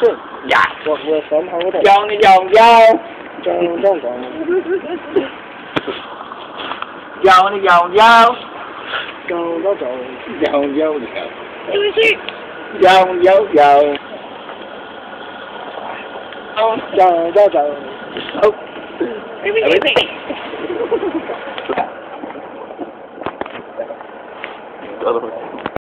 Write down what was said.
Dạ. Hoặc vừa sớm không có thể. Giòn đi giòn dâu. Giòn dâu còn. Giòn đi giòn dâu. Giòn dâu dâu. Giòn dâu dâu. Giòn dâu dâu. Giòn dâu dâu. Ôi.